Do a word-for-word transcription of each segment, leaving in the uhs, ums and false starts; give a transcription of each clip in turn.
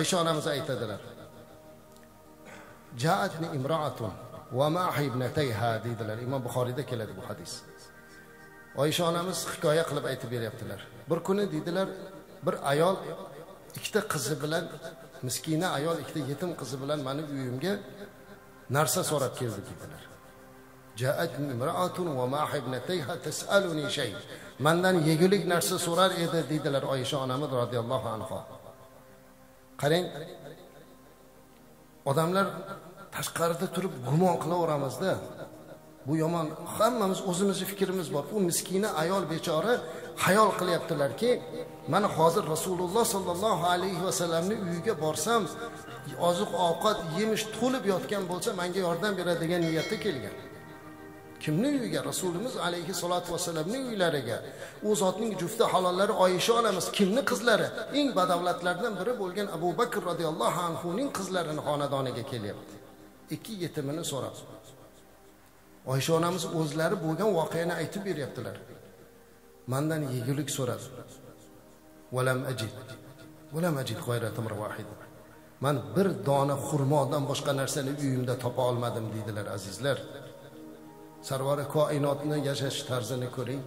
Oysha onamiz aytadilar. Ja'atni imra'atun va ma'i ibnatayha dedilar. Imom Buxoriyda keladi bu hadis. Oysha onamiz hikoya qilib aytib beryaptilar. Bir kuni dedilar, bir ayol ikkita qizi bilan, miskina ayol ikkita yetim qizi bilan meni uyimga narsa so'rab keldi dedilar. Ja'atni imra'atun va ma'i ibnatayha tas'aluni shay. Mendan yegulik narsa so'rar edi dedilar Oysha onamiz radhiyallohu anha. Qarang, odamlar tashqarida turib gumon qilaveramizda. Bu yomon. Hammamiz o'zimizning fikrimiz bor. U miskina ayol bechora xayol qilyaptilarki, mana hozir Rasululloh sallallohu alayhi va sallamning uyiga borsam, oziq ovqat yemish to'lib yotgan bo'lsa, menga yordam beradigan niyatda kelgan. Kimning uyiga? Rasulimiz alayhi salatu va sallamning uylariga. U zotning jufti halollari Oysha onamiz, kimning qizlari? Eng badavlatlardan biri bo'lgan Abu Bakr radhiyallohu anhu ning qizlarining xonadoniga kelyapti. Ikki yetimini so'rab. Oysha onamiz o'zlari bo'lgan voqeani aytib beryaptilar. Mendan yegulik so'radi. Valam ajid. Valam ajid g'ayratamra vahid. Men bir dona xurmodan boshqa narsani uyimda topa olmadim dedilar azizlar. Sarvari koinotni yashash tarzini ko'ring.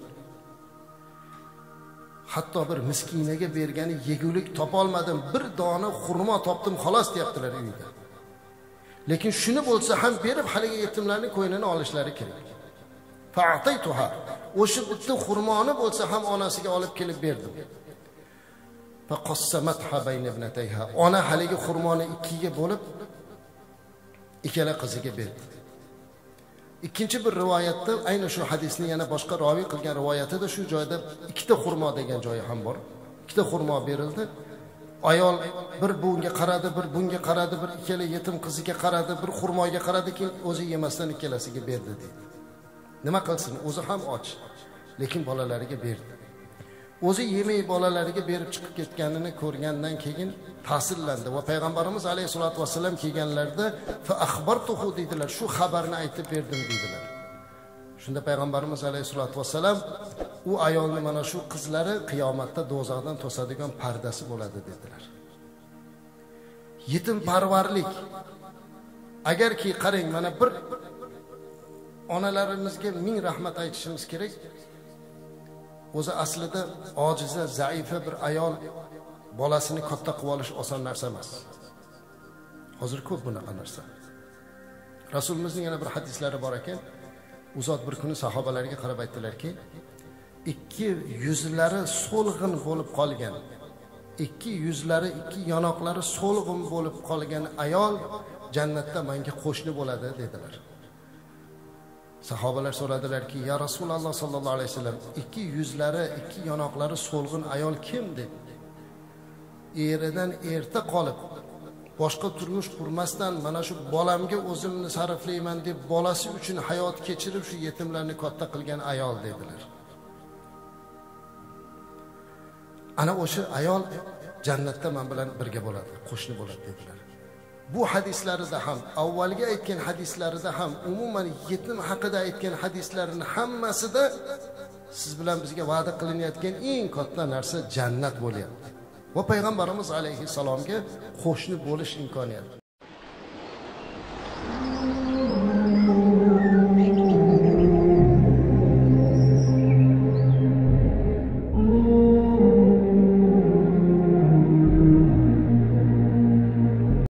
Hatto bir miskinaga bergani yegulik topa olmadim, bir dona xurmo topdim xolos deyaptilar uyda. Lekin shuni bo'lsa ham berib haligi yetimlarning ko'ynini olishlari kerak. Fa'ataytuha. O'sha bitta xurmoni bo'lsa ham onasiga olib kelib berdim. Fa qassamatha bayna ibnatayha. Ona haligi xurmoni ikkiga bo'lib ikkala qiziga berdi. Ikkinchi bir rivoyatda ayni shu hadisni yana boshqa ravi qilgan rivoyatida shu joyda ikkita xurmo degan joyi ham bor. Ikkita xurmo berildi. Ayol bir bunga qaradi, bir bunga qaradi, bir ikkala yetim qiziga qaradi, bir xurmoga qaradi, keyin o'zi yemasdan ikkalasiga berdi dedi. Nima qilsin? O'zi ham och, lekin bolalariga berdi. O'zi yemay bolalariga berib chiqib ketganini ko'rgandan keyin ta'sirlandi va payg'ambarimiz alayhisolatu vasallam kelganlarda fa akhbartuhu dedilar, shu xabarni aytib berdim dedilar. Shunda payg'ambarimiz alayhisolatu vasallam u ayolni mana shu qizlari qiyomatda do'zaxdan to'sadigan pardasi bo'ladi dedilar. Yetim parvarlik. Agarki qarang, mana bir onalarimizga ming rahmat aytishimiz kerak. O'zi aslida ojiza, zaifa bir ayol bolasini katta qilib olish oson narsa emas. Hozir ko'p bunaqa narsa. Rasulimizning yana bir hadislari bor ekan. U zot bir kuni sahobalarga qarab aytdilarki, ikki yuzlari so'lg'in bo'lib qolgan, ikki yuzlari, ikki yonoqlari so'lg'in bo'lib qolgan ayol jannatda menga qo'shni bo'ladi dedilar. Sahobalar so'radilarki, ya Rasululloh sallallohu alayhi vasallam, ikki yuzlari, ikki yonoqlari so'lg'in ayol kim dedi? Eridan erta qolib, boshqa turmush qurmasdan mana shu bolamga o'zimni sarflayman deb bolasi uchun hayot kechirib shu yetimlarni katta qilgan ayol dedilar. Ana o'sha ayol jannatda men bilan birga bo'ladi, qo'shni bo'ladi dedilar. Bu hadislarida ham, avvalgi aytgan hadislarida ham, umuman yetim haqida aytgan hadislarning hammasida siz bilan bizga va'da qilinayotgan eng katta narsa jannat bo'lyapti. Va payg'ambarimiz alayhi salomga qo'shni bo'lish imkoniyati.